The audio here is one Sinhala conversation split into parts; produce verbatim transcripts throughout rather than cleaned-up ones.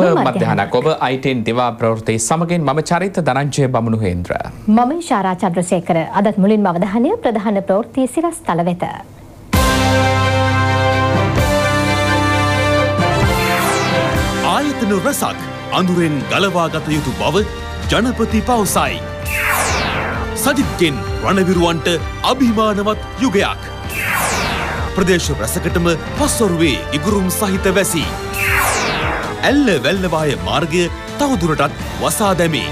මධ්‍යහනක් ඔබ අයිටෙන් දිවා ප්‍රවෘත්ති සමගින් මම චරිත ධනංජය බමුණු හේන්ද්‍ර. මම ශාරා චන්ද්‍රසේකර. අදත් මුලින්ම අවධානය ප්‍රධාන ප්‍රවෘත්ති සිරස්තල වෙත. ආයතන රසක් අඳුරෙන් ගලවා ගත යුතු බව ජනපති පවසයි. සජිත්ගෙන් රණවිරුවන්ට අභිමානවත් යුගයක්. ප්‍රදේශ රැසකටම පස්වරුවේ ඉගුරුම් සහිත වැසි. ඇල්ල වැල්ලවාය මාර්ගය තවදුරටත් වසා දැමේ.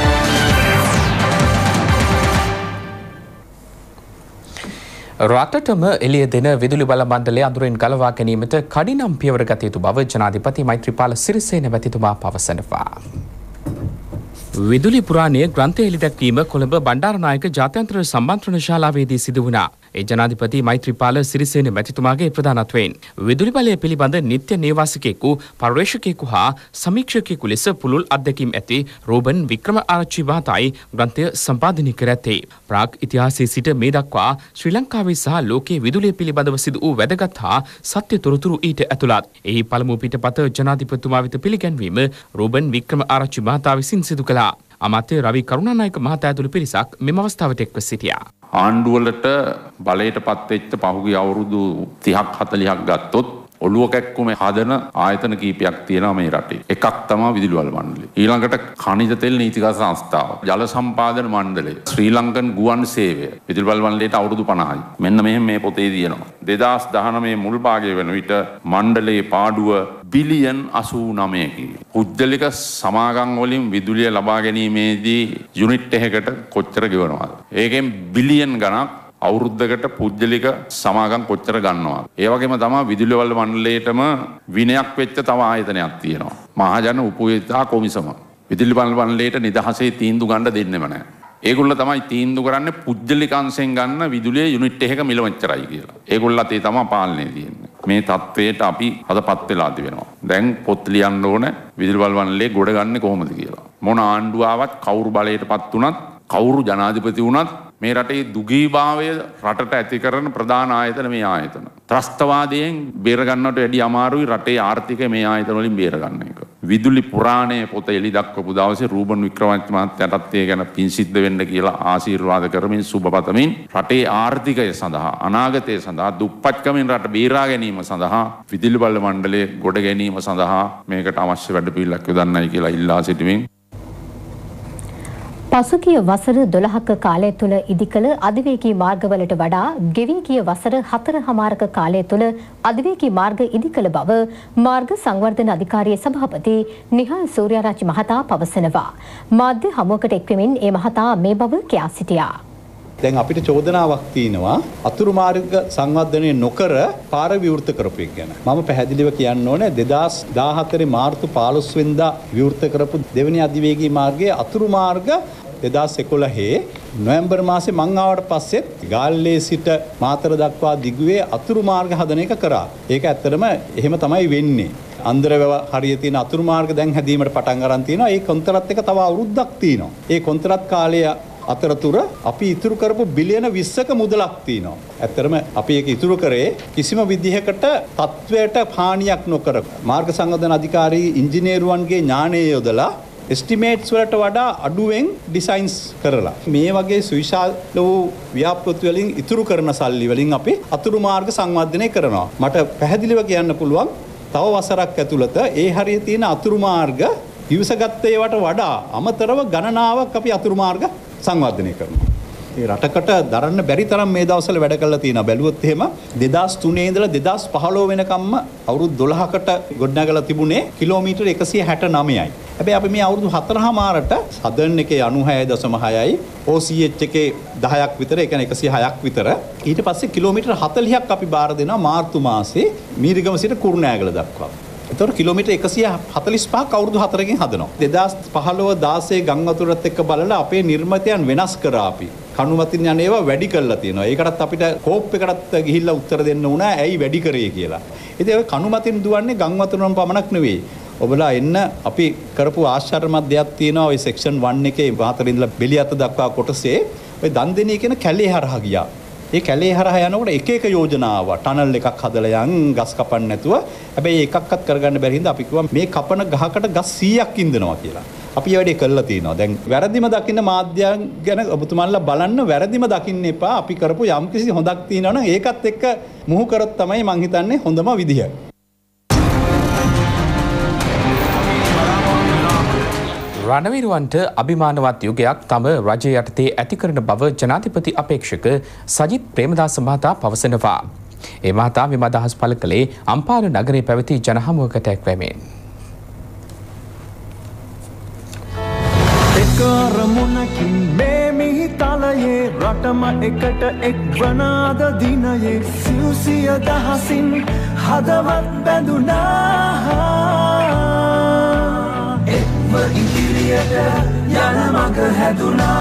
රටටම එළිය දෙන විදුලි බල මණ්ඩලය අඳුරෙන් ගලවා ගැනීමට කඩිනම් පියවර ගත යුතු බව ජනාධිපති මෛත්‍රීපාල සිරිසේන මැතිතුමා පවසනවා. විදුලි පුරාණයේ ග්‍රන්ථය එළිදැක්වීම කොළඹ බණ්ඩාරනායක ජාත්‍යන්තර සම්මන්ත්‍රණ ශාලාවේදී සිදු වුණා. ඒ ජනාධිපති මෛත්‍රීපාල සිරිසේන මැතිතුමාගේ ප්‍රධානත්වයෙන් විදුලි බලය පිළිබඳ නිත්‍ය නේවාසිකයෙකු, පර්යේෂකයෙකු හා සමීක්ෂකයෙකු ලෙස පුළුල් අත්දැකීම් ඇති රෝබන් වික්‍රමආරච්චි මහතායි ග්‍රන්ථය සම්පාදනය කර ඇත්තේ. ප්‍රාග් ඉතිහාසයේ සිට මේ දක්වා ශ්‍රී ලංකාවේ සහ ලෝකයේ විදුලිය පිළිබඳව සිදු වූ වැදගත් හා සත්‍ය තොරතුරු ඊට ඇතුළත්. එහි පළමු පිටපත ජනාධිපතිතුමා වෙත පිළිගැන්වීම රෝබන් වික්‍රමආරච්චි මහතා විසින් සිදු කළා. අමාත්‍ය රවි කරුණානායක මහතා ඇතුළු පිරිසක් මෙම අවස්ථාවට එක්ව සිටියා. ආණ්ඩුවලට බලයට පත්වෙච්ච පහුගිය අවුරුදු තිහක් හතලිහක් ගත්තොත් ඔළුව කැක්කුමේ හදන ආයතන කීපයක් තියෙනවා මේ රටේ. එකක් තමයි විදුලි බල මණ්ඩලය. ඊළඟට khනිජ තෙල් නීතිගත සංස්ථාව, ජල සම්පාදන මණ්ඩලය, ශ්‍රී ලංකන් ගුවන් සේවය. විදුලි බල මණ්ඩලයට අවුරුදු පනහයි. මෙන්න මෙහෙම මේ පොතේ තියෙනවා. දෙදාස් දහනවය මුල් භාගයේ වෙන විට මණ්ඩලයේ පාඩුව බිලියන් අසූ නවයකි. පුද්ගලික සමාගම් වලින් විදුලිය ලබා ගැනීමේදී යුනිට් එකකට කොච්චර ගෙවනවද? ඒකෙන් බිලියන් ගණක් අවුරුද්දකට පුද්ගලික සමාගම් කොච්චර ගන්නවා. ඒ වගේම තමයි විදුලි බල මණ්ඩලයේටම විනයක් වෙච්ච තව ආයතනයක් තියෙනවා. මහජන උපයෝගිතා කොමිසම. විදුලි බල මණ්ඩලයට නිදහසේ තීන්දුව ගන්න දෙන්නෙම නැහැ. ඒගොල්ලෝ තමයි තීන්දුව කරන්නේ පුද්ගලික අංශෙන් ගන්න විදුලිය යුනිට් එකක මිල මෙච්චරයි කියලා. ඒගොල්ලත් ඒ තමයි පාලනය තියෙන්නේ. මේ තත්වයට අපි අදපත් වෙලා තිබෙනවා. දැන් පොත් ලියන්න ඕන විදුලි බල මණ්ඩලයේ ගොඩ ගන්න කොහොමද කියලා. මොන ආණ්ඩුව ආවත් කවුරු බලයටපත් වුණත් කවුරු ජනාධිපති වුණත් මේ රටේ දුගීභාවය රටට ඇති කරන ප්‍රධාන ආයතන මේ ආයතන. ත්‍රස්තවාදයෙන් බේර ගන්නට වැඩි අමාරුයි රටේ ආර්ථිකය මේ ආයතන වලින් බේර ගන්න එක. විදුලි පුරාණයේ පොත එළි දක්වපු දවසේ රූබන් වික්‍රමරත්න මහත්තයාටත් ඒ ගැන පින් සිද්ධ වෙන්න කියලා ආශිර්වාද කරමින් සුබ පතමින් රටේ ආර්ථිකය සඳහා අනාගතය සඳහා දුප්පත්කමින් රට බේරා ගැනීම සඳහා විදුලි බල මණ්ඩලයේ ගොඩ ගැනීම සඳහා මේකට අවශ්‍ය වැඩපිළිවෙලක් යොදන්නයි කියලා ඉල්ලා සිටිමින් පසුගිය වසර දොළහක කාලය තුළ ඉදිකළ අධිවේගී මාර්ගවලට වඩා ගෙවී ගිය වසර හතර හමාරක කාලය තුළ අධිවේගී මාර්ග ඉදිකළ බව මාර්ග සංවර්ධන අධිකාරියේ සභාපති නිහාල් සූර්යාරච්චි මහතා පවසනවා. මාධ්‍ය හමුවකට එක්වෙමින් ඒ මහතා මේ බව කියා සිටියා. දැන් අපිට චෝදනාවක් තියෙනවා අතුරු මාර්ග සංවර්ධනය නොකර පාර විවෘත කරපු එක ගැන. මම පැහැදිලිව කියන්න ඕනේ දෙදාස් දාහතරේ මාර්තු පහළොස් වෙනිදා විවෘත කරපු දෙවෙනි අධිවේගී මාර්ගයේ අතුරු මාර්ග දෙදාස් එකොළහේ නොවැම්බර් මාසේ මං ආවට පස්සෙත් ගාල්ලේ සිට මාතර දක්වා දිගුවේ අතුරු මාර්ග හදන එක කරා. ඒක ඇත්තටම එහෙම තමයි වෙන්නේ. අන්දරවැව හරිය තියෙන අතුරු මාර්ග දැන් හැදීමට පටන් ගන්න තියෙනවා. ඒ කොන්ත්‍රාත් එක තව අවුරුද්දක් තියෙනවා. ඒ කොන්ත්‍රාත් කාලය අතරතුර අපි ඉතුරු කරපු බිලියන විස්සක මුදලක් තියෙනවා. ඇත්තටම අපි ඒක ඉතුරු කරේ කිසිම විදිහකට තත්වයට හානියක් නොකර මාර්ග සංවර්ධන අධිකාරී ඉංජිනේරුවන්ගේ ඥාණය යොදලා එස්ටිමේට්ස් වලට වඩා අඩුවෙන් ඩිසයින්ස් කරලා මේ වගේ සුවිශාල වූ ව්‍යාපෘති වලින් ඉතුරු කරන සල්ලි වලින් අපි අතුරු මාර්ග සංවර්ධනය කරනවා. මට පැහැදිලිව කියන්න පුළුවන් තව වසරක් ඇතුළත ඒ හරිය තියෙන අතුරු මාර්ග ඉවසගත්ත ඒවට වඩා අමතරව ගණනාවක් අපි අතුරු මාර්ග සංවර්ධනය කරනවා. ඒ රටකට දරන්න බැරි තරම් මේ දවස්වල වැඩ කරලා තියෙනවා. බැලුවොත් එහෙම දෙදාස් තුනේ ඉඳලා දෙදාස් පහළොව වෙනකම්ම අවුරුදු දොළහකට ගොඩනගලා තිබුණේ කිලෝමීටර් එකසිය හැට නවයයි. හැබැයි අපි මේ අවුරුදු හතරමාරට සදර්න් එකේ අනූහය දශම හයයි, ඕ සී එච් එකේ දහයක් විතර, ඒ කියන්නේ එකසිය හයක් විතර. ඊට පස්සේ කිලෝමීටර් හතළිහක් අපි බාර දෙනවා මාර්තු මාසේ මීරිගම සිට කුරුණෑගල දක්වා. එතකොට කිලෝමීටර් එකසිය හතළිස් පහක් අවුරුදු හතරකින් හදනවා. දෙදාස් පහළොව දාසය ගම් වතුරත් එක්ක බලලා අපේ නිර්මිතයන් වෙනස් කරා අපි. කණුමතින් යන ඒවා වැඩි කරලා තියෙනවා. ඒකටත් අපිට කෝප් එකටත් ගිහිල්ලා උත්තර දෙන්න උනා ඇයි වැඩි කරේ කියලා. ඉතින් ඔය කණුමතින් දුවන්නේ ගම් වතුරම පමණක් නෙවෙයි. ඔබලා එන්න අපි කරපු ආශ්චර්යමත් දෙයක් තියෙනවා. ඔය සෙක්ෂන් වන් එකේ මාතර ඉඳලා බෙලියත් දක්වා කොටසේ ඔය දන්දෙනිය කියන කැලේ හරහා ගියා. ඒ කැලේ හරහා යනකොට එක එක යෝජනා ආවා. ටනල් එකක් හදලා යන් ගස් කපන්න නැතුව. හැබැයි එකක්වත් කරගන්න බැරි හින්දා අපි කිව්වා මේ කපන ගහකට ගස් සීයක් ඉන්දනවා කියලා. අපි වැඩේ කළා තියෙනවා. දැන් වැරදිම දකින්න මාධ්‍යයන් ගැන ඔබතුමාලා බලන්න වැරදිම දකින්න එපා. අපි කරපු යම්කිසි හොඳක් තියෙනවා නම් ඒකත් එක්ක මුහු කරොත් තමයි මං හිතන්නේ හොඳම විදිය. රණවිරුවන්ට අභිමානවත් යුගයක් තම රජය යටතේ ඇති කරන බව ජනාධිපති අපේක්ෂක සජිත් ප්‍රේමදාස මහතා පවසනවා. ඒ මහතා මෙම අදහස් පළ කළේ අම්පාර නගරයේ පැවති ජනහමුවකට එක්වීමෙන්. එකරමුණකින් මේ මිහිතලයේ රටම එකට එක්වනාද දිනයේ සිව්සිය දහසින් හදවත් බැඳුනා එක්ව ඉදිරියට යන මඟ හැදුනා.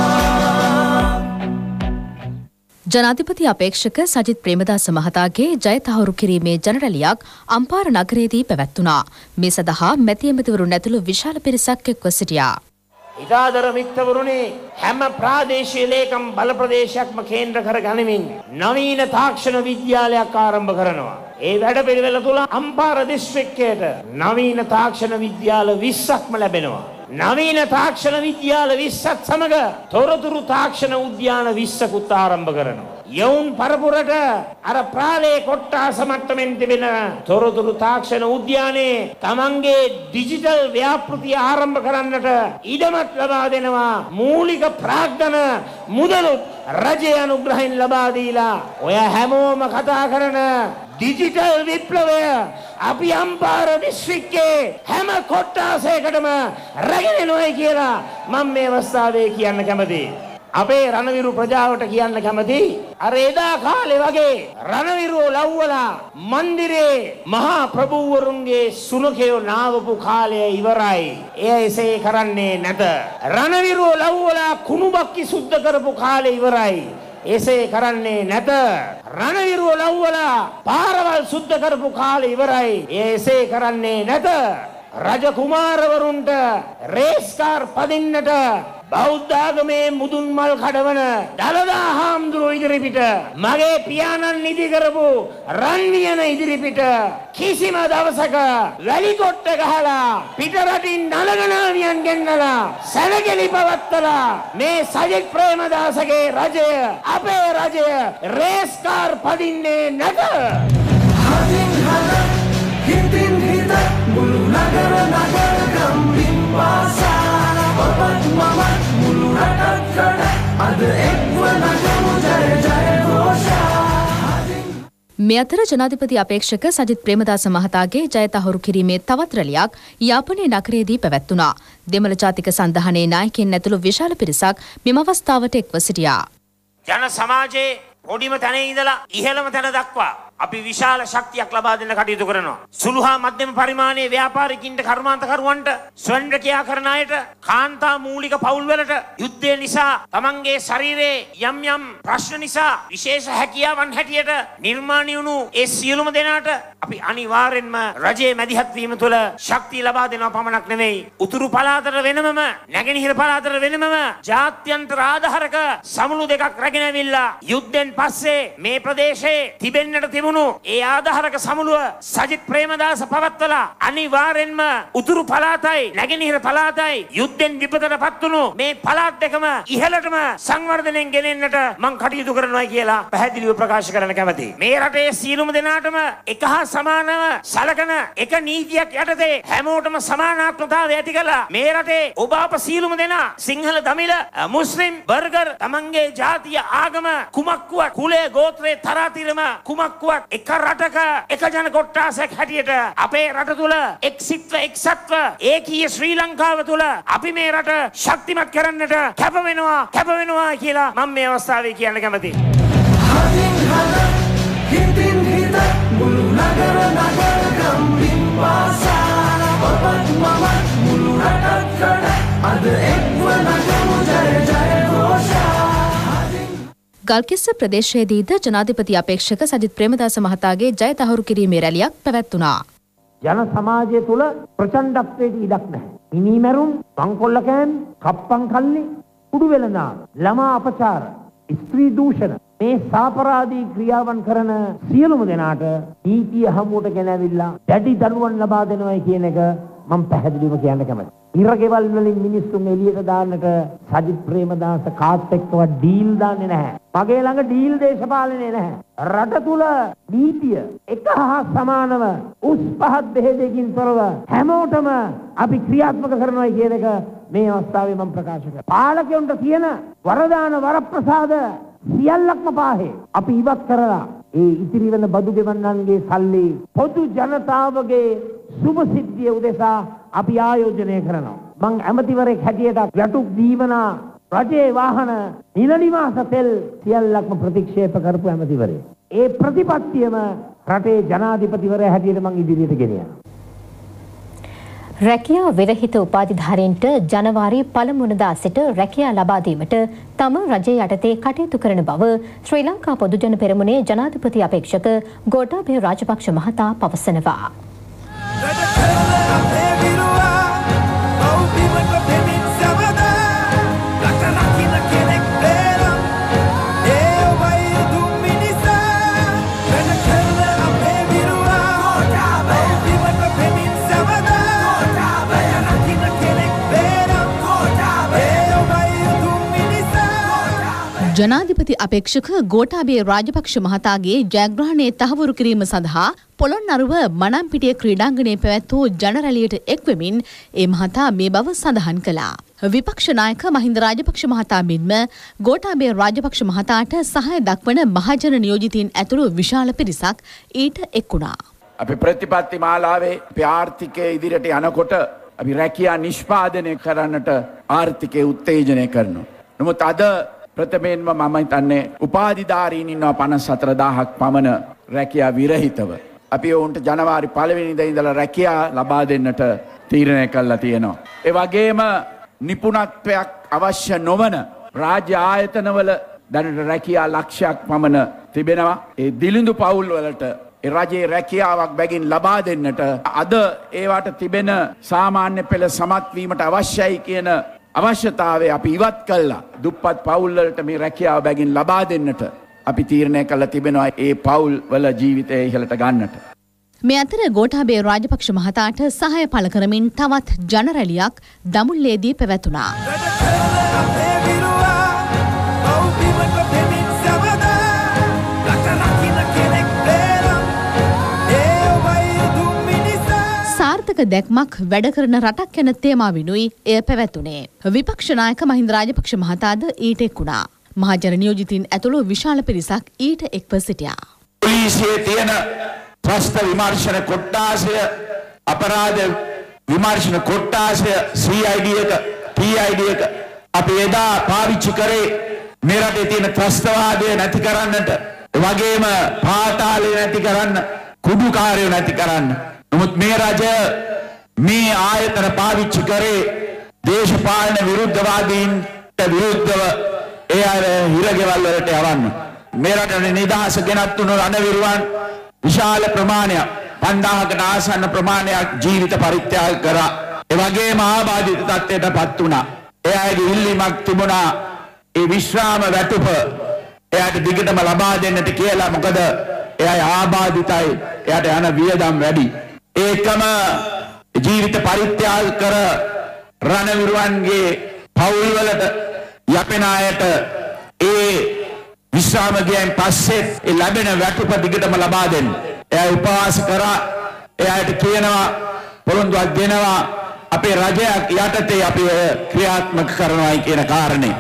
ජනාධිපති අපේක්ෂක සජිත් ප්‍රේමදාස මහතාගේ ජය තහවුරු කිරීමේ ජනරැලියක් අම්පාර නගරයේදී පැවැත්වුණා. මේ සඳහා මැති ඇමතිවරුන් ඇතුළු විශාල පිරිසක් එක්ව සිටියා. ඉතාදර මිත්‍රවරුනි හැම ප්‍රාදේශීය ලේකම් බල ප්‍රදේශයක්ම කේන්ද්‍ර කර ගනිමින් නවීන තාක්ෂණ විද්‍යාලයක් ආරම්භ කරනවා. ඒ වැඩපිළිවෙල තුළ අම්පාර දිස්ත්‍රික්කයට නවීන තාක්ෂණ විද්‍යාල විස්සක්ම ලැබෙනවා. නවීන තාක්ෂණ විද්‍යාල විස්සත් සමග තොරතුරු තාක්ෂණ උද්‍යාන විස්සකුත් ආරම්භ කරනවා. යවුන් පරපුරට අර ප්‍රාලේ කොට්ටාස මට්ටමින් තිබෙන තොරතුරු තාක්ෂණ උද්‍යානයේ තමන්ගේ ඩිජිටල් ව්‍යාපෘතිය ආරම්භ කරන්නට ඉඩමත් ලබා දෙනවා. මූලික ප්‍රාග්ධන මුදලුත් රජය අනුග්‍රහයෙන් ලබා දීලා ඔය හැමෝම කතා කරන ඩිජිටල් විප්ලවය අපි අම්පාර දිස්ත්‍රික්කේ හැම කොට්ටාසයකටම රැගෙන එනවායි කියලා මම මේ අවස්ථාවේ කියන්න කැමතියි. අපේ රණවිරු ප්‍රජාවට කියන්න කැමති අර එදා කාලේ වගේ රණවිරුව ලව්වලා මන්දිරේ මහා ප්‍රභූවරුන්ගේ සුනකයෝ නාවපු කාලය ඉවරයි. එය එසේ කරන්නේ නැත. රණවිරුව ලව්වලා කුණුබක්කි සුද්ධ කරපු කාලය ඉවරයි. එසේ කරන්නේ නැත. රණවිරුව ලව්වලා පාරවල් සුද්ධ කරපු කාලය ඉවරයි. එසේ කරන්නේ නැත. රජ කුමාරවරුන්ට රේස් කාර් පදින්නට බෞද්ධ ආගමේ මුදුන් මල් කඩවන දලදා හාමුදුරුවෝ ඉදිරිපිට මගේ පියාණන් නිදි කරපු රන්වියන ඉදිරිපිට කිසිම දවසක වැලි කොට්ට ගහලා පිට රටින් නලගනාවියන් ගෙන්නලා සැලකෙලි පවත්තලා මේ සජිත් ප්‍රේමදාසගේ රජය අපේ රජය රේස් කාර් පදින්නේ නැත. හදින් හද හිතින් හිත මුළු නගර නගර ගම්බින් පාසා ඔබත් මමත් මුළු රටකට අද එක්ව නගමු ජය ජය ഘോഷා. මේ අතර ජනාධිපති අපේක්ෂක සජිත් ප්‍රේමදාස මහතාගේ ජය තහවුරු කිරීමේ තවත් රැලියක් යාපනයේ නගරයේදී පැවැත්වුණා. දෙමළ ජාතික සන්ධානයේ නායකයින් ඇතුළු විශාල පිරිසක් මෙම අවස්ථාවට එක්ව සිටියා. ජන සමාජයේ පොඩිම තැන ඉඳලා ඉහළම තැන දක්වා අපි විශාල ශක්තියක් ලබා දෙන්න කටයුතු කරනවා. සුළු හා මධ්‍යම පරිමාණයේ ව්‍යාපාරිකින්ට කර්මාන්තකරුවන්ට ස්වයංක්‍රියා කරන අයට කාන්තා මූලික පවුල්වලට යුද්ධය නිසා තමන්ගේ ශරීරයේ යම් යම් ප්‍රශ්න නිසා විශේෂ හැකියාවන් හැටියට නිර්මාණය වුණු ඒ සියලුම දෙනාට අපි අනිවාර්යෙන්ම රජයේ මැදිහත් වීම තුළ ශක්තිය ලබා දෙනවා පමණක් නෙවෙයි උතුරු පළාතට වෙනමම නැගෙනහිර පළාතට වෙනමම ජාත්‍යන්තර ආධාරක සමුළු දෙකක් රැගෙන ඇවිල්ලා යුද්ධෙන් පස්සේ මේ ප්‍රදේශයේ තිබෙන්නට තිබුණු ඒ ආධාරක සමුළුව සජිත් ප්‍රේමදාස පවත්වලා අනිවාර්යෙන්ම උතුරු පළාතයි නැගෙනහිර පළාතයි යුද්ධෙන් විපතටපත් වුණු මේ පළාත් දෙකම ඉහළටම සංවර්ධනයෙන් ගෙනෙන්නට මම කටයුතු කරනවා කියලා පැහැදිලිව ප්‍රකාශ කරන්න කැමතියි. මේ රටේ සියලුම දෙනාටම එක හා සමානව සලකන එක නීතියක් යටතේ හැමෝටම සමානාත්මතාවය ඇති කළා මේ රටේ ඔබ අප සියලුම දෙනා සිංහල දමිළ මුස්ලිම් බර්ගර් තමන්ගේ ජාතිය ආගම කුමක්කුවත් කුලය ගෝත්‍රය තරාතිරම කුමක්කුවත් එක රටක එක ජන කොට්ටාසයක් හැටියට අපේ රට තුළ එක්සිත්ව එක්සත්ව ඒකීය ශ්‍රී ලංකාව තුළ අපි මේ රට ශක්තිමත් කරන්නට කැප වෙනවා කැප වෙනවා කියලා මම මේ අවස්ථාවේ කියන්න කැමතියි. හදින් හද හිතින් හිත මුළු නගර නගර ගම්බින් පාසා ඔබත් මමත් මුළු රටකට අද එක්ව නගමු ජය ජය ഘോഷා. ගල්කිස්ස ප්‍රදේශයේදීද ජනාධිපති අපේක්ෂක සජිත් ප්‍රේමදාස මහතාගේ ජය තහවුරු කිරීමේ රැලියක් පැවැත්වුණා. ජන සමාජය තුළ ප්‍රචණ්ඩත්වයට ඉඩක් නැහැ. මිනීමැරුම්, බංකොල්ල කෑම්, කප්පන් කල්ලි, කුඩු වෙළඳාම්, ළමා අපචාර, ස්ත්‍රී දූෂණ මේ සාපරාධී ක්‍රියාවන් කරන සියලුම දෙනාට නීතිය හමුවට ගෙනවිලා දැඩි දඬුවම් ලබා දෙනවා කියන එක මම පැහැදිලිවම කියන්න කැමතියි. ඉරගෙවල් වලින් මිනිස්සුන් එළියට දාන්නට සජිත් ප්‍රේමදාස කාත් එක්කව ඩීල් දාන්නේ නැහැ. මගේ ළඟ ඩීල් දේශපාලනේ නැහැ. රට තුල නීතිය එක හා සමානව උස් පහත් බෙහෙදකින් තොරව හැමෝටම අපි ක්‍රියාත්මක කරනවා කියන එක මේ අවස්ථාවේ මම ප්‍රකාශ කරනවා. පාලකයන්ට තියෙන වරදාන වරප්‍රසාද සියල්ලක්ම පාහේ අපි ඉවත් කරලා ඒ ඉතිරි වෙන බදු ගෙවන්නන්ගේ සල්ලි පොදු ජනතාවගේ සුභ සිද්ධිය උදෙසා අපි ආයෝජනය කරනවා. මං ඇමතිවරයෙක් හැටියට යටුක් දීවනා රජයේ වාහන නිල නිවාස තෙල් සියල්ලක්ම ප්‍රතික්ෂේප කරපු ඇමතිවරයෙක්. ඒ ප්‍රතිපත්තියම රටේ ජනාධිපතිවරයා හැටියට මං ඉදිරියට ගෙනියනවා. රැකියා විරහිත උපාධිධාරීන්ට ජනවාරි පළමු වනදා සිට රැකියා ලබා දීමට තම රජය යටතේ කටයුතු කරන බව ශ්‍රී ලංකා පොදුජන පෙරමුණේ ජනාධිපති අපේක්ෂක ගෝඨාභය රාජපක්ෂ මහතා පවසනවා. ජනාධිපති අපේක්ෂක ගෝඨාභය රාජපක්ෂ මහතාගේ ජයග්‍රහණය තහවුරු කිරීම සඳහා පොළොන්නරුව මනම්පිටිය ක්‍රීඩාංගණයේ පැවැත් වූ ජනරැළියට එක්වෙමින් ඒ මහතා මේ බව සඳහන් කළා. විපක්ෂ නායක මහින්ද රාජපක්ෂ මහතා මෙන්ම ගෝඨාභය රාජපක්ෂ මහතාට සහාය දක්වන මහජන නියෝජිතයින් ඇතුළු විශාල පිරිසක් ඊට එක් වුණා. අපි ප්‍රතිපත්ති මාලාවේ අපි ආර්ථිකය ඉදිරියට යනකොට අපි රැකියා නිෂ්පාදනය කරන්නට ආර්ථිකය උත්තේජනය කරනවා. නමුත් අද ප්‍රථමයෙන්ම මම හිතන්නේ උපාධිධාරීන් ඉන්නවා පනස් හතර දාහක් පමණ රැකියා විරහිතව. අපි ඔවුන්ට ජනවාරි පළවෙනිදා ඉඳලා රැකියා ලබා දෙන්නට තීරණය කළා තියෙනවා. ඒ වගේම නිපුණත්වයක් අවශ්‍ය නොවන රාජ්‍ය ආයතනවල දැනට රැකියා ලක්ෂයක් පමණ තිබෙනවා. ඒ දිලිඳු පවුල් වලට ඒ රජයේ රැකියාවක් බැගින් ලබා දෙන්නට අද ඒවට තිබෙන සාමාන්‍ය පෙළ සමත් වීමට අවශ්‍යයි කියන අවශ්‍යතාවය අපි ඉවත් කළා. දුප්පත් පවුල් වලට මේ රැකියාව බැගින් ලබා දෙන්නට අපි තීරණය කළා තිබෙනවා ඒ පවුල් වල ජීවිතය ඉහළට ගන්නට. මේ අතර ගෝඨාභය රාජපක්ෂ මහතාට සහාය පළ කරමින් තවත් ජනරැළියක් දමුල්ලේදී පැවැතුණා. සාර්ථක දැක්මක් වැඩ කරන රටක් යන තේමාවෙනුයි එය පැවැතුනේ. විපක්ෂ නායක මහින්ද රාජපක්ෂ මහතාද ඊට එක් වුණා. මහජන නියෝජිතින් ඇතුළු විශාල පිරිසක් ඊට එක්ව සිටියා. පොලිසියේ තියෙන ප්‍රශ්න විමර්ශන කොට්ටාසය අපරාධ විමර්ශන කොට්ටාසය සී අයි ඩී එක ටී අයි ඩී එක අපි එදා පාවිච්චි කරේ මේ රටේ තියෙන ත්‍රස්තවාදය නැති කරන්නට, ඒ වගේම පාතාලය නැති කරන්න, කුඩුකාරයෝ නැති කරන්න. නමුත් මේ රජය මේ ආයතන පාවිච්චි කරේ දේශපාලන විරුද්ධවාදීන්ට විරුද්ධව ඒ අය හිරගෙවල් වලට යවන්න. මේ රටේ නිදහස ගෙනත් තුණු රණවිරුවන් විශාල ප්‍රමාණයක් පන්දාහකට ආසන්න ප්‍රමාණයක් ජීවිත පරිත්‍යාග කරා. ඒ වගේම ආබාධිත තත්ත්වයට පත් වුණා. ඒ අයගේ ඉල්ලීමක් තිබුණා ඒ විශ්‍රාම වැටුප එයාට දිගටම ලබා දෙන්නට කියලා. මොකද එයා ආබාධිතයි, එයාට යන වියදම් වැඩි. ඒකම ජීවිත පරිත්‍යාග කර රණවිරුවන්ගේ පවුල් වලට යැපෙන අයට ඒ විශ්‍රාම ගියන් පස්සේ ඒ ලැබෙන වැටුප දිගටම ලබා දෙන්න. එයා උපවාස කරා. එයාට කියනවා පොළොන්දුවක් දෙනවා අපේ රජයක් යටතේ අපි ක්‍රියාත්මක කරනවායි කියන කාරණේ.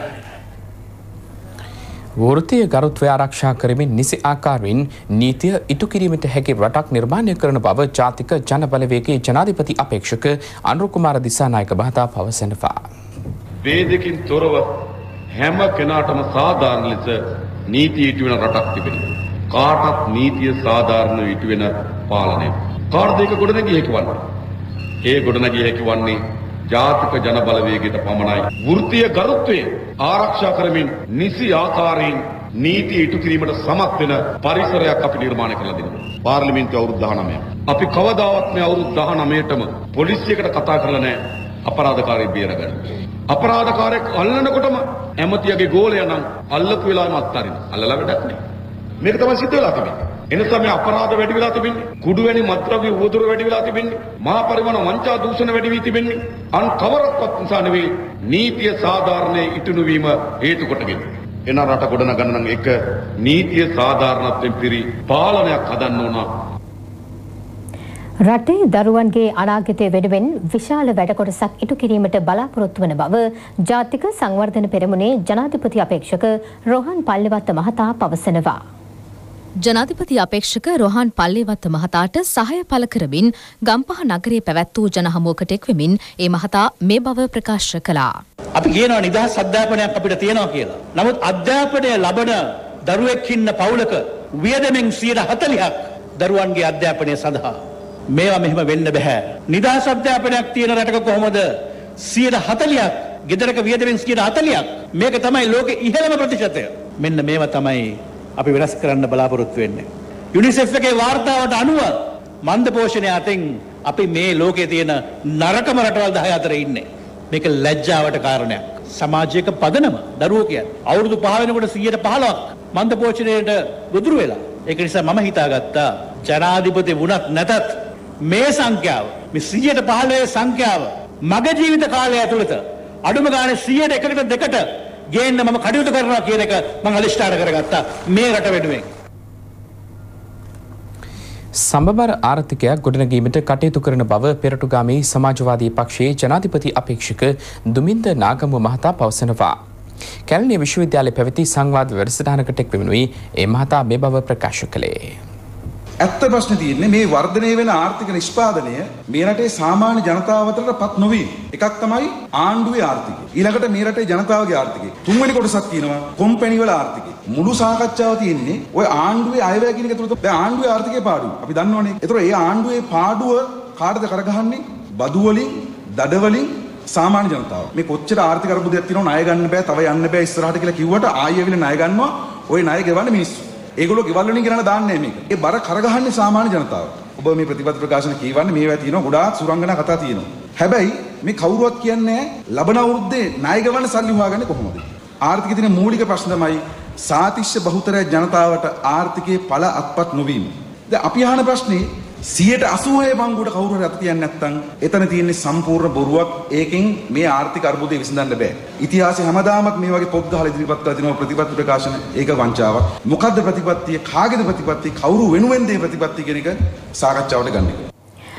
වෘත්තීය ගරුත්වය ආරක්ෂා කරමින් නිසි ආකාරයෙන් නීතිය ඉටු කිරීමට හැකි රටක් නිර්මාණය කරන බව ජාතික ජනබලවේගයේ ජනාධිපති අපේක්ෂක අනුර කුමාර දිසානායක මහතා පවසනවා. වේදකින් තොරව හැම කෙනාටම සාධාරණ ලෙස නීතිය ඉටු වෙන රටක් තිබෙනවා. කාටත් නීතිය සාධාරණව ඉටු වෙන පාලනය. කාටද ඒක ගොඩනැගිය හැකි වන්නේ? ඒ ගොඩනැගිය හැකි වන්නේ ජාතික ජනබලවේගයට පමණයි. වෘත්තීය ගරුත්වය ආරක්ෂා කරමින් නිසි ආකාරයෙන් නීතිය ඉටු කිරීමට සමත් වෙන පරිසරයක් අපි නිර්මාණය කරලා දෙනවා. පාර්ලිමේන්තුව අවුරුදු දහනවයක්. අපි කවදාවත් මේ අවුරුදු දහනවයටම පොලිසියකට කතා කරලා නැහැ අපරාධකාරී බේරගන්න. අපරාධකාරයෙක් අල්ලනකොටම ඇමතියගේ ගෝලයා නම් අල්ලපු වෙලාවෙම අත්හරින. අල්ලලා වැඩක් නෑ. මේක තමයි සිද්ධ වෙලා තිබෙන්නේ. එනිසා මේ අපරාධ වැඩි වෙලා තිබෙන්නේ. කුඩු වැනි මත්ද්‍රව්‍ය උවදුර වැඩි වෙලා තිබෙන්නේ. මහා පරිමාණ වංචා දූෂණ වැඩි වී තිබෙන්නේ. අන් කවරක්වත් නිසා නෙවෙයි නීතිය සාධාරණයේ ඉටු වීම හේතු කොටගෙන. එන රට ගොඩනගන්න නම් එක නීතිය සාධාරණත්වයෙන් පිරි පාලනයක් හදන්න ඕන. රටේ දරුවන්ගේ අනාගතය වෙනුවෙන් විශාල වැඩ කොටසක් ඉටු කිරීමට බලාපොරොත්තු වන බව ජාතික සංවර්ධන පෙරමුණේ ජනාධිපති අපේක්ෂක රොහන් පල්ලෙවත්ත මහතා පවසනවා. ජනාධිපති අපේක්ෂක රොහන් පල්ලේවත්ත මහතාට සහාය පළ කරමින් ගම්පහ නගරයේ පැවැත් වූ ජනහමුවකට එක්වෙමින් ඒ මහතා මේ බව ප්‍රකාශ කළා. අපි කියනවා නිදහස් අධ්‍යාපනයක් අපිට තියෙනවා කියලා. නමුත් අධ්‍යාපනය ලබන දරුවෙක් ඉන්න පවුලක වියදමෙන් සියයට හතළිහක් දරුවන්ගේ අධ්‍යාපනය සඳහා. මේවා මෙහෙම වෙන්න බෑ. නිදහස් අධ්‍යාපනයක් තියෙන රටක කොහොමද සියයට හතළිහක් ගෙදරක වියදමෙන් සියයට හතළිහක් මේක තමයි ලෝකේ ඉහළම ප්‍රතිශතය. මෙන්න මේවා තමයි අපි වෙනස් කරන්න බලාපොරොත්තු වෙන්නේ. යුනිසෙෆ් එකේ වාර්තාවට අනුව මන්ද පෝෂණය අතින් අපි මේ ලෝකයේ තියෙන නරකම රටවල් දහය අතර ඉන්නේ. මේක ලැජ්ජාවට කාරණයක්. සමාජයක පදනම දරුවෝ කියන්නේ අවුරුදු පහ වෙනකොට සියයට පහළොවක් මන්ද පෝෂණයට ගොදුරු වෙලා. ඒක නිසා මම හිතාගත්තා ජනාධිපති වුණත් නැතත් මේ සංඛ්‍යාව මේ සියයට පහළොව සංඛ්‍යාව මගේ ජීවිත කාලය ඇතුළත අඩුම ගානේ සියයට එකකට දෙකට ගේන්න මම කටයුතු කරනවා කියන එක මම අලිෂ්ඨාන කරගත්තා මේ රට වෙනුවෙන්. සමබර ආර්ථිකයක් ගොඩනැගීමට කටයුතු කරන බව පෙරටුගාමී සමාජවාදී පක්ෂයේ ජනාධිපති අපේක්ෂක දුමින්ද නාගමුව මහතා පවසනවා. කැලණිය විශ්වවිද්‍යාලයේ පැවති සංවාද වැඩසටහනකට එක්වෙනුයි ඒ මහතා මේ බව ප්‍රකාශ කළේ. ඇත්ත ප්‍රශ්නේ තියෙන්නේ මේ වර්ධනය වෙන ආර්ථික නිෂ්පාදනය මේ රටේ සාමාන්‍ය ජනතාව අතරටපත් නොවි. එකක් තමයි ආණ්ඩුවේ ආර්ථිකය. ඊළඟට මේ රටේ ජනතාවගේ ආර්ථිකය. තුන්වෙනි කොටසක් තියෙනවා කොම්පැනි වල ආර්ථිකය. මුළු සාකච්ඡාව තියෙන්නේ ඔය ආණ්ඩුවේ අයවැය කියන එක තුළ. දැන් ආණ්ඩුවේ ආර්ථිකයේ පාඩුව. අපි දන්නවනේ. ඒතර ඒ ආණ්ඩුවේ පාඩුව කාටද කරගහන්නේ? බදු වලින්, දඩ වලින් සාමාන්‍ය ජනතාව. මේ කොච්චර ආර්ථික අර්බුදයක් තියෙනවද ණය ගන්න බෑ, තව යන්න බෑ ඉස්සරහට කියලා කිව්වට ආයෙ වෙන ණය ගන්නවා. ওই ණය ගෙවන්නේ මිනිස්සු. ඒගොල්ලෝ ගෙවල් වලින් කරන දාන්නේ මේක. ඒ බර කරගහන්නේ සාමාන්‍ය ජනතාව. ඔබ මේ ප්‍රතිපත්ති ප්‍රකාශන කියවන්නේ මේවා තියෙනවා ගොඩාක් සුරංගනා කතා තියෙනවා. හැබැයි මේ කවුරුවත් කියන්නේ ලබන අවුරුද්දේ ණය ගවන්න සල්ලි හොයාගන්නේ කොහොමද? ආර්ථිකයේ තියෙන මූලික ප්‍රශ්න තමයි සාතිශ්‍ය බහුතරය ජනතාවට ආර්ථිකයේ ඵල අත්පත් නොවීම. දැන් අපි අහන ප්‍රශ්නේ සියයට අසූහය බංගුවට කවුරු හරි අත තියන්නේ නැත්නම් එතන තියෙන්නේ සම්පූර්ණ බොරුවක්. ඒකෙන් මේ ආර්ථික අර්බුදේ විසඳන්න බෑ. ඉතිහාසයේ හැමදාමත් මේ වගේ පොත් ගහලා ඉදිරිපත් කරලා තිනවා ප්‍රතිපත්ති ප්‍රකාශන. ඒක වංචාවක්. මොකද්ද ප්‍රතිපත්තිය? කාගේද ප්‍රතිපත්තිය? කවුරු වෙනුවෙන්ද මේ ප්‍රතිපත්තිය කියන එක සාකච්ඡාවට ගන්න එක.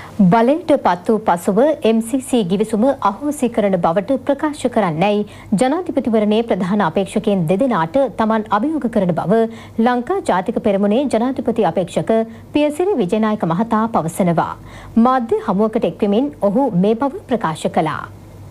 බලයට පත් වූ පසුව එම් සී සී ගිවිසුම අහෝසි කරන බවට ප්‍රකාශ කරන්නයි ජනාධිපතිවරණයේ ප්‍රධාන අපේක්ෂකයන් දෙදෙනාට තමන් අභියෝග කරන බව ලංකා ජාතික පෙරමුණේ ජනාධිපති අපේක්ෂක පියසිරි විජේනායක මහතා පවසනවා. මාධ්‍ය හමුවකට එක්වෙමින් ඔහු මේ බව ප්‍රකාශ කළා.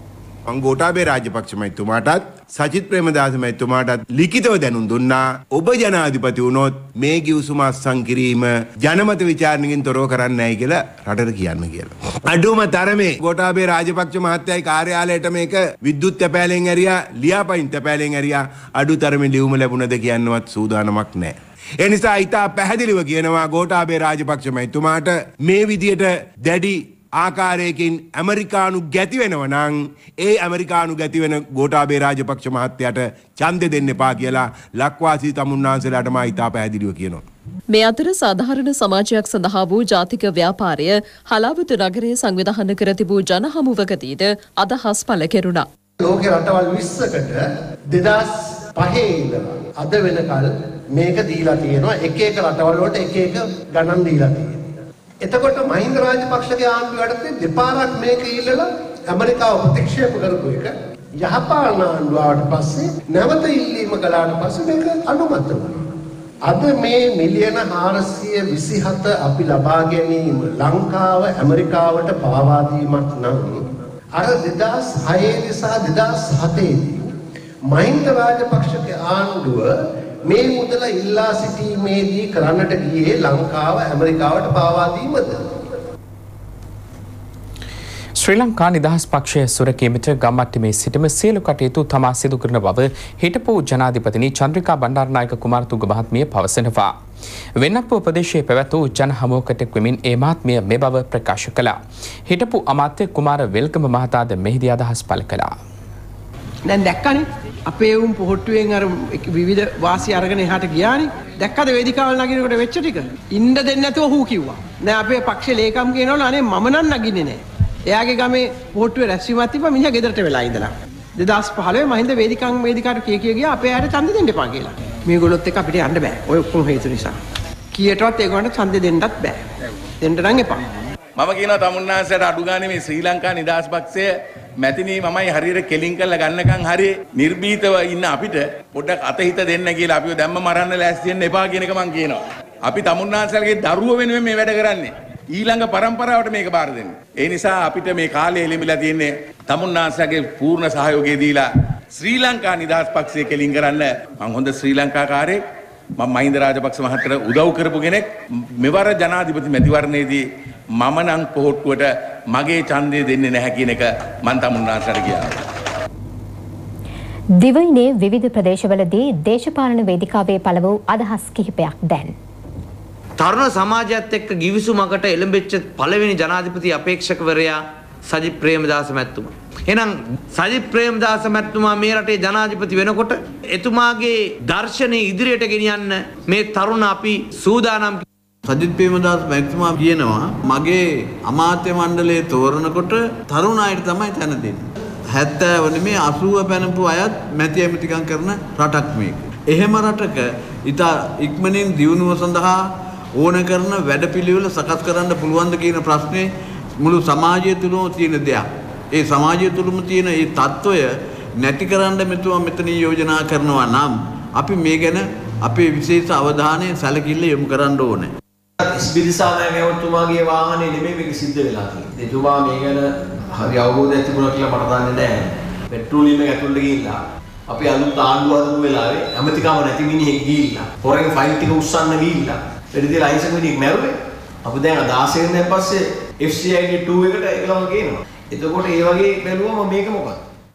මං ගෝඨාභය රාජපක්ෂ මැතිතුමාටත් සජිත් ප්‍රේමදාස මැතිතුමාටත් ලිඛිතව දැනුම් දුන්නා. ඔබ ජනාධිපති වුණොත් මේ ගිවිසුම අත්සන් කිරීම ජනමත විචාරණයකින් තොරව කරන්නේ නැහැ කියලා රටට කියන්න කියලා. අඩුම තරමේ ගෝඨාභය රාජපක්ෂ මහත්තයාගේ කාර්යාලයට මේක විද්‍යුත් තැපෑලෙන් ඇරියා, ලියාපදිංචි තැපෑලෙන් ඇරියා. අඩු තරමේ ලියුම ලැබුණද කියන්නවත් සූදානමක් නැහැ. ඒ නිසා ඊට පැහැදිලිව කියනවා ගෝඨාභය රාජපක්ෂ මැතිතුමාට මේ විදියට දැඩි ආකාරයකින් ඇමරිකානු ගැති වෙනව නම් ඒ ඇමරිකානු ගැති වෙන ගෝඨාභය රාජපක්ෂ මහත්තයාට ඡන්දෙ දෙන්න එපා කියලා ලක්වාසී තමුන්නාන්සලාට මා ඉතා පැහැදිලිව කියනවා. මේ අතර සාධාරණ සමාජයක් සඳහා වූ ජාතික ව්‍යාපාරය හලාවත නගරයේ සංවිධානය කර තිබූ ජනහමුවකදීද අදහස් පළ කෙරුණා. ලෝකේ රටවල් විස්සකට දෙදහස් පහේ ඉඳලා අද වෙනකල් මේක දීලා තියෙනවා. එක එක රටවල් වලට එක එක ගණන් දීලා තියෙනවා. එතකොට මහින්ද රාජපක්ෂගේ ආණ්ඩුව යටතේ දෙපාරක් මේක ඉල්ලලා ඇමරිකාව ප්‍රතික්ෂේප කරපු එක යහපාලන ආණ්ඩුව ආවට පස්සේ නැවත ඉල්ලීම කළාට පස්සේ මේක අනුමත වුණා. අද මේ මිලියන හාරසිය විසිහත අපි ලබා ගැනීම ලංකාව ඇමරිකාවට පාවා දීමක් නම් අර දෙදහස් හය සහ දෙදහස් හතේ මහින්ද රාජපක්ෂගේ ආණ්ඩුව මේ මුදල ඉල්ලා සිටීමේදී කරන්නට ගියේ ලංකාව ඇමරිකාවට පාවා දීමද? ශ්‍රී ලංකා නිදහස් පක්ෂය සුරකීමට ගම්මට්ටමේ සිටම සියලු කටයුතු තමා සිදු කරන බව හිටපු ජනාධිපතිනි චන්ද්‍රිකා බණ්ඩාරනායක කුමාරතුංග මහත්මිය පවසනවා. වෙන්නප්පුව ප්‍රදේශයේ පැවැත් වූ ජන හමුවකට එක්වෙමින් ඒ මහත්මිය මේ බව ප්‍රකාශ කළා. හිටපු අමාත්‍ය කුමාර වෙල්ගම මහතාද මෙහිදී අදහස් පළ කළා. දැන් දැක්කනේ අපේ උන් පොහොට්ටුවෙන් අර විවිධ වාසි අරගෙන එහාට ගියානේ. දැක්කද වේදිකාවල් නගිනකොට වෙච්ච ටික? ඉන්න දෙන්නේ නැතුව හූ කිව්වා. දැන් අපේ පක්ෂේ ලේකම් කියනවලු අනේ මම නම් නගින්නේ නැහැ. එයාගේ ගමේ පොහොට්ටුවේ රැස්වීමක් තිබ්බා මිනිහා ගෙදරට වෙලා ඉඳලා. දෙදාස් පහළොව මහින්ද වේදිකාංග වේදිකාට කිය කිය ගියා අපේ අයට ඡන්දෙ දෙන්න එපා කියලා. මේගොල්ලොත් එක්ක අපිට යන්න බෑ. ඔය ඔක්කොම හේතු නිසා. කීයටවත් ඒගොල්ලන්ට ඡන්දෙ දෙන්නත් බෑ. දෙන්න නම් එපා. මම කියනවා තමුන්නාන්සේට අඩු ගානේ මේ ශ්‍රී ලංකා නිදහස් පක්ෂය මැතිනී මමයි හරියට කෙලින් කරලා ගන්නකම් හරිය නිර්භීතව ඉන්න අපිට පොඩ්ඩක් අතහිත දෙන්න කියලා අපිව දැම්ම මරන්න ලෑස්ති වෙන්න එපා කියන එක මම කියනවා. අපි තමුන්නාන්සේලගේ දරුවෝ වෙනුවෙන් මේ වැඩ කරන්නේ. ඊළඟ પરම්පරාවට මේක බාර දෙන්න. ඒ නිසා අපිට මේ කාලය එළඹිලා තියෙන්නේ තමුන්නාන්සේගේ පූර්ණ සහයෝගය දීලා ශ්‍රී ලංකා නිදහස් පක්ෂය කෙලින් කරන්න. මම හොඳ ශ්‍රී ලංකාකාරයෙක්. මම මහින්ද රාජපක්ෂ මහත්තයාට උදව් කරපු කෙනෙක්. මෙවර ජනාධිපති මැතිවරණයේදී මම නම් පොහොට්ටුවට මගේ ඡන්දය දෙන්නේ නැහැ කියන එක මම තමුන්නාන්සේට කියනවා. දිවයිනේ විවිධ ප්‍රදේශවලදී දේශපාලන වේදිකාවේ පළ වූ අදහස් කිහිපයක් දැන්. තරුණ සමාජයත් එක්ක ගිවිසුමකට එළඹෙච්ච පළවෙනි ජනාධිපති අපේක්ෂකවරයා සජිත් ප්‍රේමදාස මැතිතුමා. එහෙනම් සජිත් ප්‍රේමදාස මැතිතුමා මේ රටේ ජනාධිපති වෙනකොට එතුමාගේ දර්ශනය ඉදිරියට ගෙනියන්න මේ තරුණ අපි සූදානම්. සජිත් ප්‍රේමදාස මැතිතුමා කියනවා මගේ අමාත්‍ය මණ්ඩලයේ තෝරනකොට තරුණ අයට තමයි තැන දෙන්නේ. හැත්තෑ වන මේ අසූව පැනපු අයත් මැති ඇමතිකම් කරන රටක් මේක. එහෙම රටක ඉතා ඉක්මනින් දියුණුව සඳහා ඕන කරන වැඩපිළිවෙල සකස් කරන්න පුළුවන්ද කියන ප්‍රශ්නේ මුළු සමාජය තුළම තියෙන දෙයක්. ඒ සමාජය තුළම තියෙන මේ తত্ত্বය නැති කරන්න මෙතුමා මෙතන යෝජනා කරනවා නම් අපි මේ ගැන අපේ විශේෂ අවධානය සැලකිල්ල යොමු කරන්න ඕනේ. ඉස්පිරිසාමයතුමාගේ වාහනේ නෙමෙයි මේක සිද්ධ වෙලා තියෙන්නේ. එතුමා මේ ගැන හරි අවබෝධයක් තිබුණා කියලා මට දන්නේ නැහැ. පෙට්‍රෝලියම් එක ඇතුළට ගිහිල්ලා අපි අලුත් ආණ්ඩුව හදපු වෙලාවේ ඇමතිකම නැති මිනිහෙක් ගිහිල්ලා පොරෙන් ෆයිල් ටික උස්සන්න ගිහිල්ලා එරිදී ලයිසන් මිනිහෙක් මැරුවේ. අපි දැන් දහසෙන් දැන් පස්සේ F C I D two එකට ඒගොල්ලෝ කියනවා. එතකොට ඒ වගේ බැලුවම මේක මොකක්ද?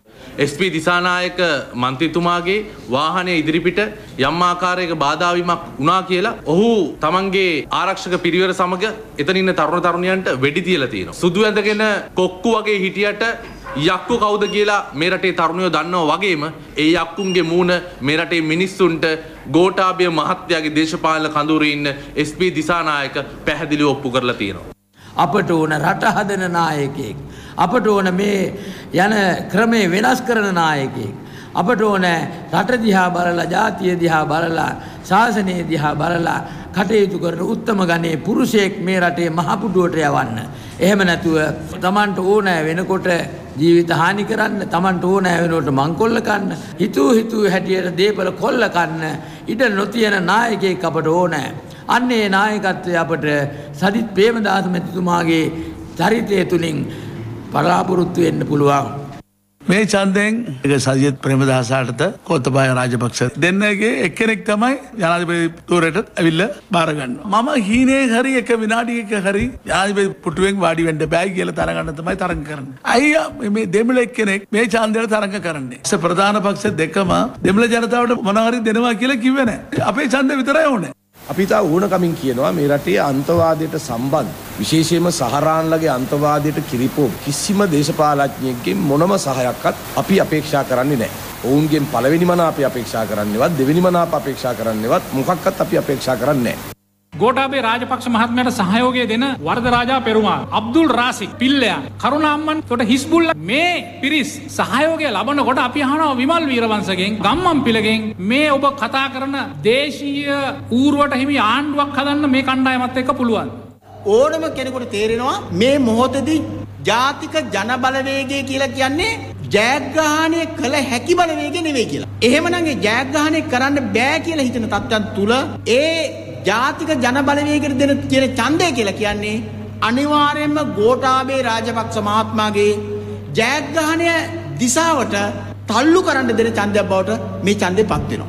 S P දිසානායක මන්ත්‍රීතුමාගේ වාහනයේ ඉදිරිපිට යම් ආකාරයක බාධා වීමක් වුණා කියලා ඔහු තමන්ගේ ආරක්ෂක පිරිවර සමග එතන ඉන්න තරුණ තරුණියන්ට වෙඩි තියලා තියෙනවා. සුදු ඇඳගෙන කොක්කු වගේ හිටියට යක්කු කවුද කියලා මේ රටේ තරුණයෝ දන්නවා වගේම ඒ යක්කුන්ගේ මූණ මේ රටේ මිනිස්සුන්ට ගෝඨාභය මහත්තයාගේ දේශපාලන කඳවුරේ ඉන්න S P දිසානායක පැහැදිලිව ඔප්පු කරලා තියෙනවා. අපට ඕන රට හදන නායකයෙක්. අපට ඕන මේ යන ක්‍රමේ වෙනස් කරන නායකයෙක්. අපට ඕන රට දිහා බලලා ජාතිය දිහා බලලා ශාසනය දිහා බලලා කටයුතු කරන උත්තම ගණයේ පුරුෂයෙක් මේ රටේ මහපුඩුවට යවන්න. එහෙම නැතුව Tamanට ඕන වෙනකොට ජීවිත හානි කරන්න, Tamanට ඕන වෙනකොට මංකොල්ල කන්න, හිතූ හිතූ හැටියට දේපල කොල්ල කන්න ඉඩ නොතියන නායකයෙක් අපට ඕන. අන්නේ නායකත්වය අපට සජිත් ප්‍රේමදාස මැතිතුමාගේ චරිතය තුලින් බලාපොරොත්තු වෙන්න පුළුවන්. මේ ඡන්දයෙන් ඒක සජිත් ප්‍රේමදාසට කොතබාය රාජපක්ෂ දෙන්නගේ එක්කෙනෙක් තමයි ජනාධිපති ධූරයට ඇවිල්ලා බාර ගන්නවා. මම හීනේ හරි එක විනාඩියක හරි ජනාධිපති පුටුවෙන් වාඩි වෙන්න බෑ කියලා තරඟන්න තමයි තරඟ කරන්නේ. අයියා මේ දෙමළ එක්කෙනෙක් මේ ඡන්දයට තරඟ කරන්නේ. ඒ ප්‍රධාන පක්ෂ දෙකම දෙමළ ජනතාවට මොනවා හරි දෙනවා කියලා කිව්වේ නැහැ. අපේ ඡන්ද විතරයි ඕනේ. අපි තා ඕනකමින් කියනවා මේ රටේ අන්තවාදයට සම්බන්ධ විශේෂයෙන්ම සහරාන්ලගේ අන්තවාදයට කිරිපෝ කිසිම දේශපාලඥයෙක්ගෙන් මොනම සහයක්වත් අපි අපේක්ෂා කරන්නේ නැහැ. ඔවුන්ගෙන් පළවෙනි මනාප අපි අපේක්ෂා කරන්නේවත් දෙවෙනි මනාප අපේක්ෂා කරන්නේවත් මොකක්වත් අපි අපේක්ෂා කරන්නේ නැහැ. ගෝඨාභය රාජපක්ෂ මහත්මයාට සහයෝගය දෙන වරද රාජා පෙරුමාල්, අබ්දුල් රාසික්, පිල්ලයා, කරුණාම්මන්, කොට හිස්බුල්ලා මේ පිරිස් සහයෝගය ලබනකොට අපි අහනවා විමල් වීරවංශගෙන්, ගම්මන් පිලගෙන් මේ ඔබ කතා කරන දේශීය ඌරුවට හිමි ආණ්ඩුවක් හදන්න මේ කණ්ඩායමත් එක්ක පුළුවන්. ඕනම කෙනෙකුට තේරෙනවා මේ මොහොතේදී ජාතික ජන බලවේගය කියලා කියන්නේ ජයග්‍රහණය කළ හැකි බලවේගය නෙවෙයි කියලා. එහෙමනම් ඒ ජයග්‍රහණය කරන්න බෑ කියලා හිතන තත්ත්වයන් තුල ඒ ජාතික ජන බලවේගයට දෙන කියන ඡන්දය කියලා කියන්නේ අනිවාර්යයෙන්ම ගෝඨාභය රාජපක්ෂ මහත්මයාගේ ජයග්‍රහණය දිශාවට තල්ලු කරන්න දෙන ඡන්දයක් බවට මේ ඡන්දේ පත් වෙනවා.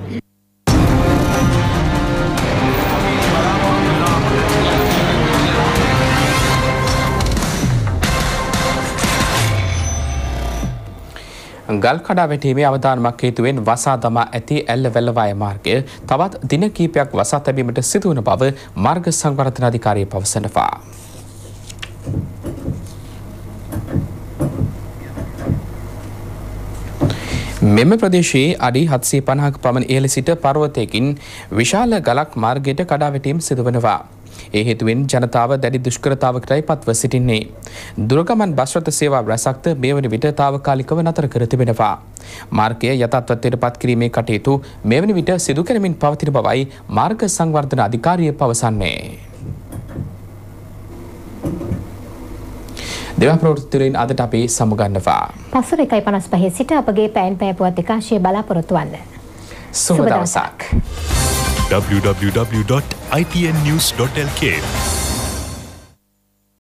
ගල් කඩා වැටීමේ අවදානමක් හේතුවෙන් වසා දමා ඇති ඇල්ල වැල්ලවාය මාර්ගය තවත් දින කීපයක් වසා තැබීමට සිදුවන බව මාර්ග සංවර්ධන අධිකාරිය පවසනවා. මෙම ප්‍රදේශයේ අඩි හත්සිය පනහක පමණ ඉහළ සිට පර්වතයකින් විශාල ගලක් මාර්ගයට කඩා වැටීම් සිදුවනවා. ඒ හේතුවෙන් ජනතාව දැඩි දුෂ්කරතාවකටයි පත්ව සිටින්නේ. දුරගමන් බස් රථ සේවා රැසක්ද මේ වන විට తాවකාලිකව නතර කර තිබෙනවා. මාර්ගය යථාර්ථයට පත් කිරීමේ කටයුතු මේ වන විට සිදු කරමින් පවතින බවයි මාර්ග සංවර්ධන අධිකාරිය පවසන්නේ. දෙවා ප්‍රවෘත්තිවලින් අදට අපි සමුගන්නවා. පසුර එකයි පනස් පහේ සිට අපගේ පෑන් පෑ පුවත් එකාශය බලාපොරොත්තු වන්න. සුබ දවසක්. w w w dot i t n news dot l k